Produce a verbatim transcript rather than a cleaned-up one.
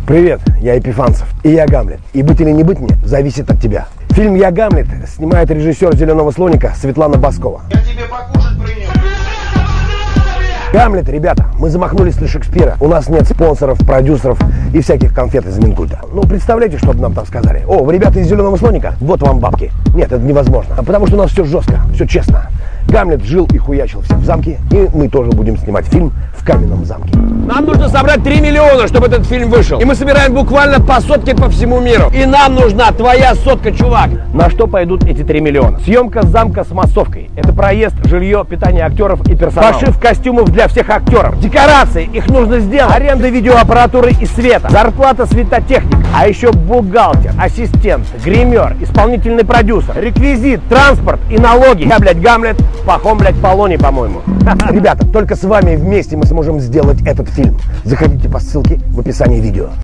Привет, я Епифанцев, и я Гамлет. И быть или не быть мне зависит от тебя. Фильм «Я Гамлет» снимает режиссер «Зеленого слоника» Светлана Баскова. Я тебе покушать принес. Гамлет, ребята, мы замахнулись на Шекспира. У нас нет спонсоров, продюсеров и всяких конфет из Минкульта. Ну, представляете, что бы нам там сказали? О, вы ребята из «Зеленого слоника»? Вот вам бабки. Нет, это невозможно, потому что у нас все жестко, все честно. Гамлет жил и хуячил всех в замке, и мы тоже будем снимать фильм в каменном замке. Нам нужно собрать три миллиона, чтобы этот фильм вышел. И мы собираем буквально по сотке по всему миру. И нам нужна твоя сотка, чувак. На что пойдут эти три миллиона? Съемка замка с массовкой. Это проезд, жилье, питание актеров и персонала. Пошив костюмов для всех актеров. Декорации, их нужно сделать. Аренда видеоаппаратуры и света. Зарплата светотехника. А еще бухгалтер, ассистент, гример, исполнительный продюсер, реквизит, транспорт и налоги. Я, блядь, Гамлет, Пахом, блядь, Полоний, по-моему. Ребята, только с вами вместе мы сможем сделать этот фильм. Заходите по ссылке в описании видео.